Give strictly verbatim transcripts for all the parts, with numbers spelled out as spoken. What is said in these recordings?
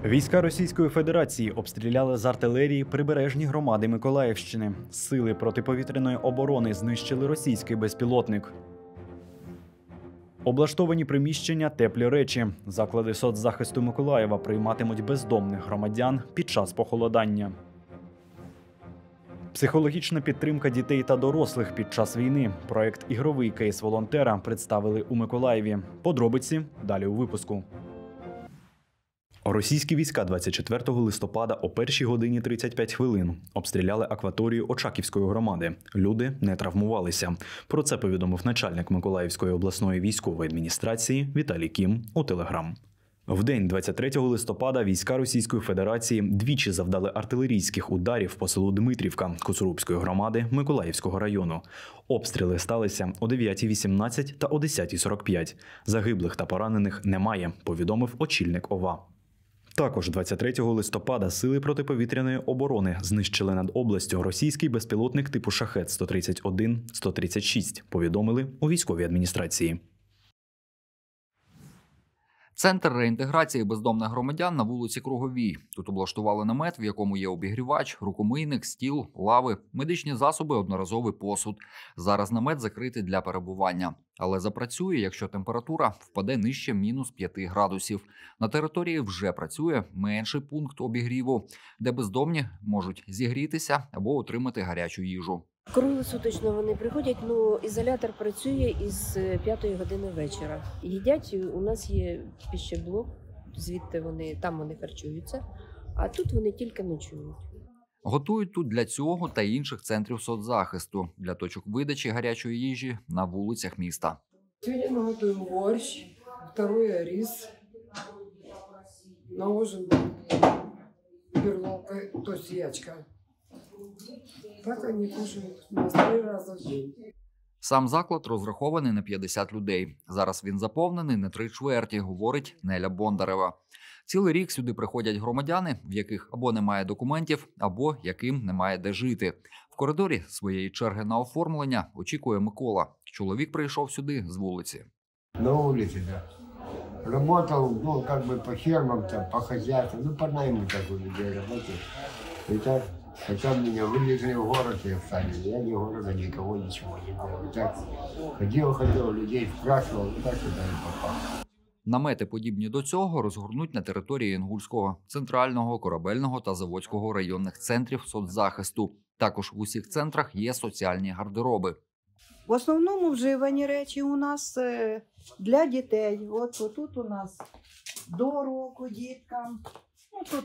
Війська Російської Федерації обстріляли з артилерії прибережні громади Миколаївщини. Сили протиповітряної оборони знищили російський безпілотник. Облаштовані приміщення, теплі речі. Заклади соцзахисту Миколаєва прийматимуть бездомних громадян під час похолодання. Психологічна підтримка дітей та дорослих під час війни. Проект «Ігровий кейс волонтера» представили у Миколаєві. Подробиці далі у випуску. Російські війська двадцять четвертого листопада о першій годині тридцять п'ять хвилин обстріляли акваторію Очаківської громади. Люди не травмувалися. Про це повідомив начальник Миколаївської обласної військової адміністрації Віталій Кім у Телеграм. В день двадцять третього листопада війська Російської Федерації двічі завдали артилерійських ударів по селу Дмитрівка Коцурубської громади Миколаївського району. Обстріли сталися о дев'ятій вісімнадцять та о десятій сорок п'ять. Загиблих та поранених немає, повідомив очільник ОВА. Також двадцять третього листопада сили протиповітряної оборони знищили над областю російський безпілотник типу Шахет сто тридцять один - сто тридцять шість, повідомили у військовій адміністрації. Центр реінтеграції бездомних громадян на вулиці Круговій. Тут облаштували намет, в якому є обігрівач, рукомийник, стіл, лави, медичні засоби, одноразовий посуд. Зараз намет закритий для перебування. Але запрацює, якщо температура впаде нижче мінус п'яти градусів. На території вже працює менший пункт обігріву, де бездомні можуть зігрітися або отримати гарячу їжу. Круглосуточно вони приходять, ну ізолятор працює із п'ятої години вечора. Їдять, у нас є піщеблок, звідти вони, там вони харчуються, а тут вони тільки ночують. Готують тут для цього та інших центрів соцзахисту, для точок видачі гарячої їжі на вулицях міста. Сьогодні ми готуємо борщ, второе рис, на ужин перловка, то есть ячка. Так вони кушають у нас три рази в день. Сам заклад розрахований на п'ятдесят людей. Зараз він заповнений на три чверті, говорить Неля Бондарева. Цілий рік сюди приходять громадяни, в яких або немає документів, або яким немає де жити. В коридорі своєї черги на оформлення очікує Микола. Чоловік прийшов сюди з вулиці. На вулиці, да. Работал, ну, как бы по фермам, там, по хозяйству, ну, по найму так у людей работал. И так, потом меня вывезли в город и оставили. Я ни города, никого, ничего не знаю. И так ходил, ходил, людей спрашивал, и так сюда и попал. Намети, подібні до цього, розгорнуть на території Інгульського, Центрального, Корабельного та Заводського районних центрів соцзахисту. Також в усіх центрах є соціальні гардероби. В основному вживані речі у нас для дітей. От, от тут у нас до року діткам, ну, тут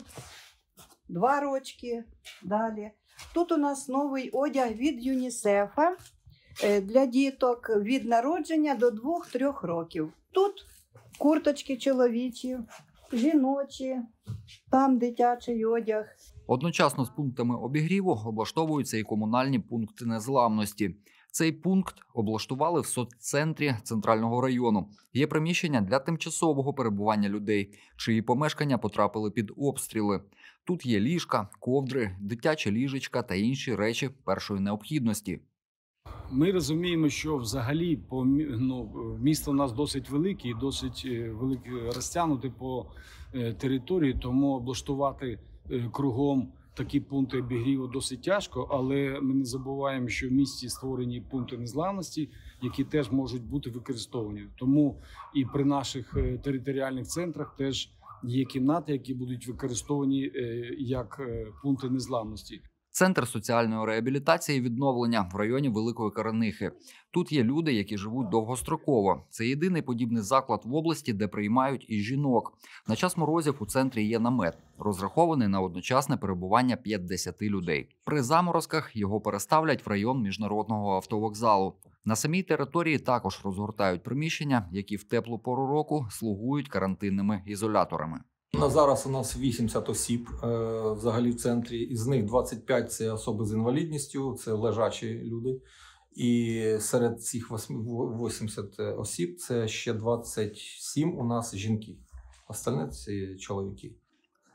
два рочки, далі. Тут у нас новий одяг від ЮНІСЕФа для діток від народження до двох-трьох років. Тут курточки чоловічі, жіночі, там дитячий одяг. Одночасно з пунктами обігріву облаштовуються і комунальні пункти незламності. Цей пункт облаштували в соццентрі Центрального району. Є приміщення для тимчасового перебування людей, чиї помешкання потрапили під обстріли. Тут є ліжка, ковдри, дитяча ліжечка та інші речі першої необхідності. Ми розуміємо, що взагалі по, ну, місто у нас досить велике і досить велике розтягнуте по території, тому облаштувати кругом такі пункти обігріву досить тяжко, але ми не забуваємо, що в місті створені пункти незламності, які теж можуть бути використовані. Тому і при наших територіальних центрах теж є кімнати, які будуть використовані як пункти незламності. Центр соціальної реабілітації і відновлення в районі Великої Каранихи. Тут є люди, які живуть довгостроково. Це єдиний подібний заклад в області, де приймають і жінок. На час морозів у центрі є намет, розрахований на одночасне перебування п'ятдесят людей. При заморозках його переставлять в район міжнародного автовокзалу. На самій території також розгортають приміщення, які в теплу пору року слугують карантинними ізоляторами. На зараз у нас вісімдесят осіб е, взагалі в центрі, із них двадцять п'ять – це особи з інвалідністю, це лежачі люди. І серед цих вісімдесят осіб це ще двадцять сім у нас жінки, остальне – це чоловіки.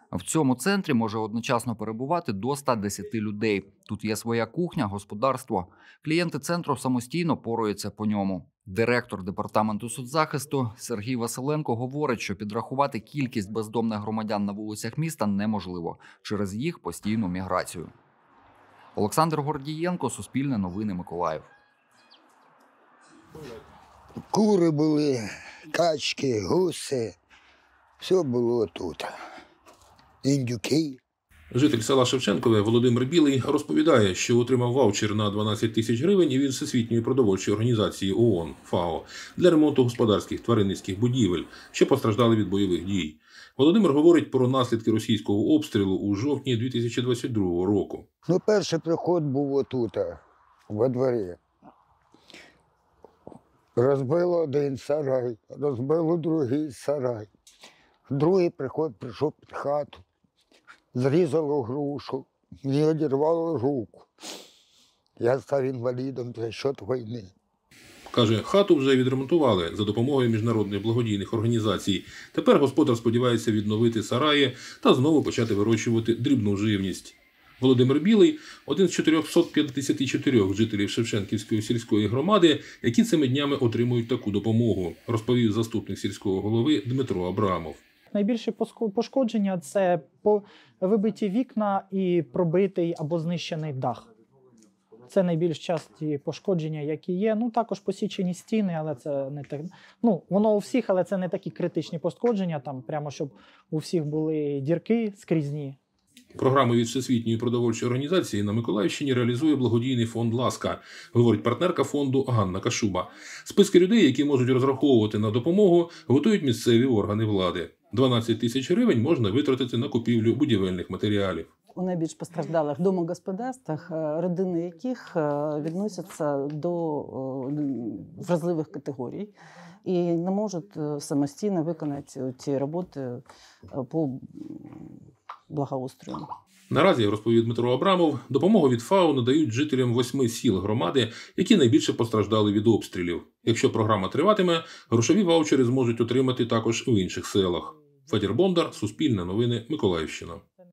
В цьому центрі може одночасно перебувати до ста десяти людей. Тут є своя кухня, господарство. Клієнти центру самостійно поруються по ньому. Директор департаменту соцзахисту Сергій Василенко говорить, що підрахувати кількість бездомних громадян на вулицях міста неможливо через їх постійну міграцію. Олександр Гордієнко, Суспільне новини, Миколаїв. Кури були, качки, гуси. Все було тут. Індюки. Житель села Шевченкове Володимир Білий розповідає, що отримав ваучер на дванадцять тисяч гривень від Всесвітньої продовольчої організації ООН (ФАО) для ремонту господарських тваринницьких будівель, що постраждали від бойових дій. Володимир говорить про наслідки російського обстрілу у жовтні дві тисячі двадцять другого року. Ну, перший приход був отут, во дворі. Розбило один сарай, розбило другий сарай. Другий приход прийшов під хату, зрізало грушу, мені одірвало руку. Я став інвалідом за счет війни. Каже, хату вже відремонтували за допомогою міжнародних благодійних організацій. Тепер господар сподівається відновити сараї та знову почати вирощувати дрібну живність. Володимир Білий – один з чотирьохсот п'ятдесяти чотирьох жителів Шевченківської сільської громади, які цими днями отримують таку допомогу, розповів заступник сільського голови Дмитро Абрамов. Найбільші пошкодження – це вибиті вікна і пробитий або знищений дах. Це найбільш часті пошкодження, які є. Ну, також посічені стіни, але це не так. Ну, воно у всіх, але це не такі критичні пошкодження, там прямо щоб у всіх були дірки скрізні. Програму від Всесвітньої продовольчої організації на Миколаївщині реалізує благодійний фонд «Ласка», говорить партнерка фонду Ганна Кашуба. Списки людей, які можуть розраховувати на допомогу, готують місцеві органи влади. дванадцять тисяч гривень можна витратити на купівлю будівельних матеріалів. У найбільш постраждалих домогосподарствах, родини яких відносяться до вразливих категорій і не можуть самостійно виконати ці роботи по благоустрою. Наразі, розповів Дмитро Абрамов, допомогу від ФАО надають жителям восьми сіл громади, які найбільше постраждали від обстрілів. Якщо програма триватиме, грошові ваучери зможуть отримати також в інших селах. Федір Бондар, Суспільне новини, Миколаївщина.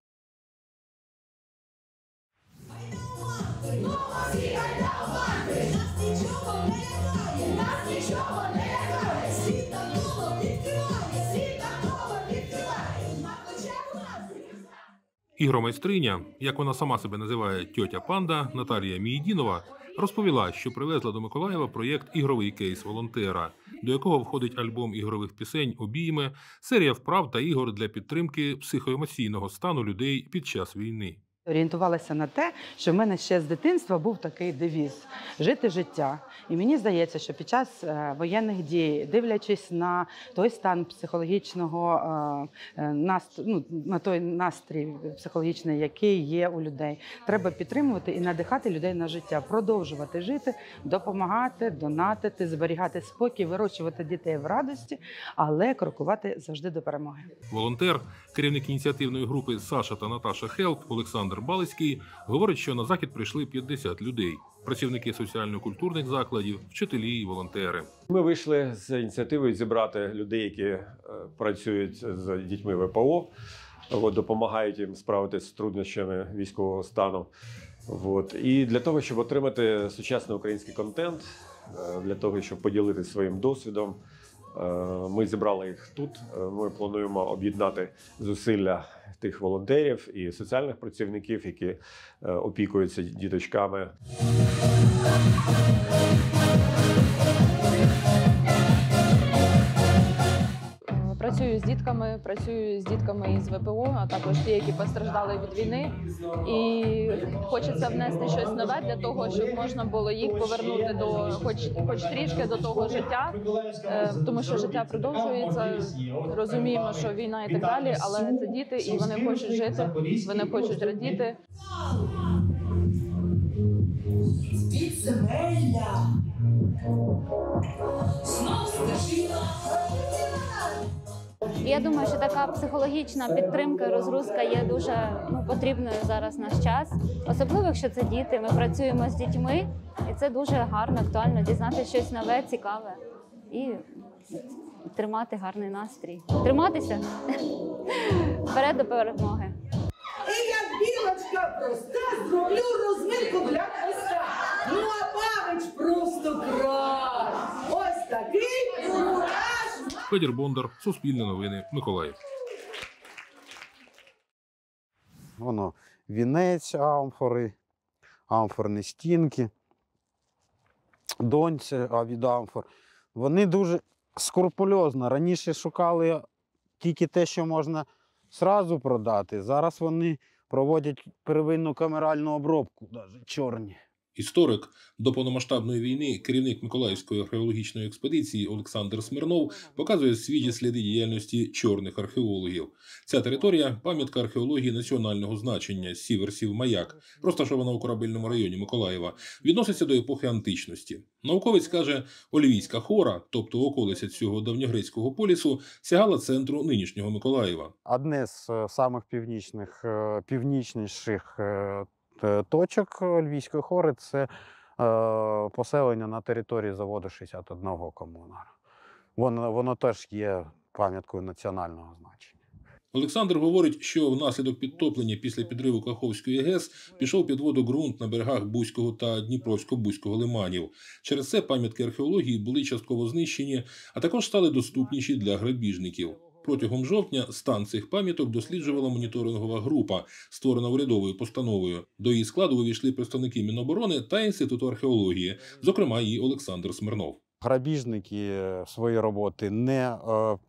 Ігромайстриня, як вона сама себе називає тьотя Панда, Наталія Мієдінова, розповіла, що привезла до Миколаєва проєкт «Ігровий кейс волонтера», до якого входить альбом ігрових пісень «Обійми», серія вправ та ігор для підтримки психоемоційного стану людей під час війни. Орієнтувалася на те, що в мене ще з дитинства був такий девіз – жити життя. І мені здається, що під час воєнних дій, дивлячись на той стан психологічного, ну, на той настрій психологічний, який є у людей, треба підтримувати і надихати людей на життя, продовжувати жити, допомагати, донатити, зберігати спокій, вирощувати дітей в радості, але крокувати завжди до перемоги. Волонтер, керівник ініціативної групи «Саша та Наташа Хелп» Олександр Балицький говорить, що на захід прийшли п'ятдесят людей. Працівники соціально-культурних закладів, вчителі і волонтери. Ми вийшли з ініціативою зібрати людей, які працюють з дітьми ВПО, допомагають їм справитися з труднощами військового стану. І для того, щоб отримати сучасний український контент, для того, щоб поділитися своїм досвідом, ми зібрали їх тут. Ми плануємо об'єднати зусилля тих волонтерів і соціальних працівників, які опікуються діточками. Працюю з дітками, працюю з дітками із ВПО, а також ті, які постраждали від війни. І хочеться внести щось нове для того, щоб можна було їх повернути до, хоч, хоч трішки до того життя, тому що життя продовжується, розуміємо, що війна і так далі, але це діти, і вони хочуть жити, вони хочуть радіти. Підземелля. Знов стежина. Я думаю, що така психологічна підтримка, розгрузка є дуже ну, потрібною зараз в наш час. Особливо, якщо це діти, ми працюємо з дітьми, і це дуже гарно, актуально дізнатися щось нове, цікаве і тримати гарний настрій. Триматися вперед до перемоги. І як білочка проста, зроблю розминку для хвоста. Ну а Павич просто край. Ось такий кураж. Федір Бондар, Суспільне новини, Миколаїв. Воно вінець амфори, амфорні стінки, донці від амфор. Вони дуже скрупульозно. Раніше шукали тільки те, що можна зразу продати. Зараз вони проводять первинну камеральну обробку, навіть чорні. Історик до повномасштабної війни, керівник Миколаївської археологічної експедиції Олександр Смирнов показує свіжі сліди діяльності чорних археологів. Ця територія – пам'ятка археології національного значення Сіверсів-Маяк, розташована у корабельному районі Миколаєва, відноситься до епохи античності. Науковець каже, Олівійська хора, тобто околиця цього давньогрецького полісу, сягала центру нинішнього Миколаєва. Одне з самих північних, північніших точок Львівської хори – це е, поселення на території заводу шістдесят одного комунара. Воно, воно теж є пам'яткою національного значення. Олександр говорить, що внаслідок підтоплення після підриву Каховської ГЕС пішов під воду ґрунт на берегах Бузького та Дніпровсько-Бузького лиманів. Через це пам'ятки археології були частково знищені, а також стали доступніші для грабіжників. Протягом жовтня стан цих пам'яток досліджувала моніторингова група, створена урядовою постановою. До її складу увійшли представники Міноборони та Інституту археології, зокрема і Олександр Смирнов. Грабіжники свої роботи не,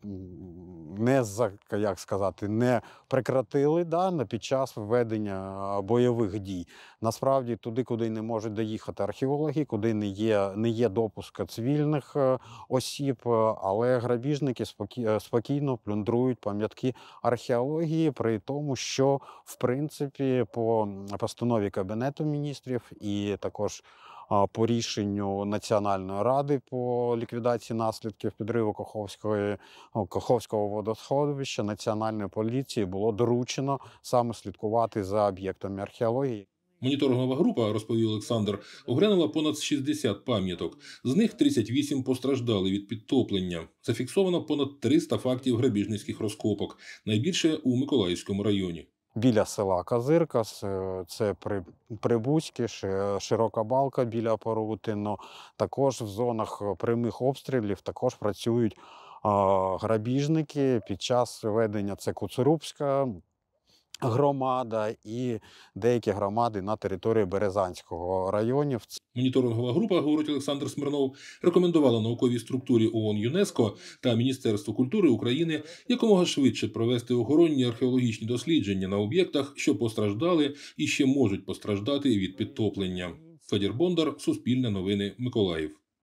не, як сказати, не прекратили да, під час введення бойових дій. Насправді туди, куди не можуть доїхати археологи, куди не є, не є допуску цивільних осіб, але грабіжники спокійно плюндрують пам'ятки археології, при тому, що в принципі по постанові Кабінету міністрів і також по рішенню Національної ради по ліквідації наслідків підриву Каховської, Каховського водосховища Національної поліції було доручено саме слідкувати за об'єктами археології. Моніторингова група, розповів Олександр, оглянула понад шістдесят пам'яток. З них тридцять вісім постраждали від підтоплення. Зафіксовано понад триста фактів грабіжницьких розкопок, найбільше у Миколаївському районі. Біля села Казирка, це Прибузьке, Широка Балка біля Порутино. Також в зонах прямих обстрілів також працюють грабіжники під час ведення, це Куцурубська громада і деякі громади на території Березанського районів. Моніторингова група, говорить Олександр Смирнов, рекомендувала науковій структурі ООН ЮНЕСКО та Міністерству культури України якомога швидше провести охоронні археологічні дослідження на об'єктах, що постраждали і ще можуть постраждати від підтоплення. Федір Бондар, Суспільне новини, Миколаїв.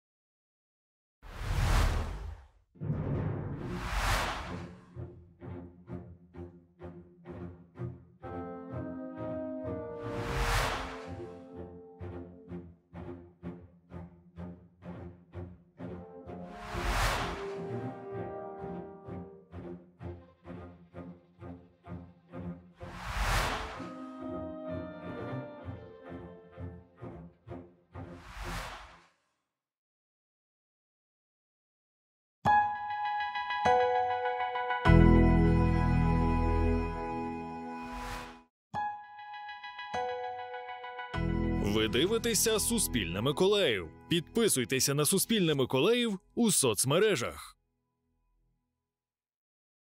Ви дивитеся Суспільне Миколаїв. Підписуйтеся на Суспільне Миколаїв у соцмережах.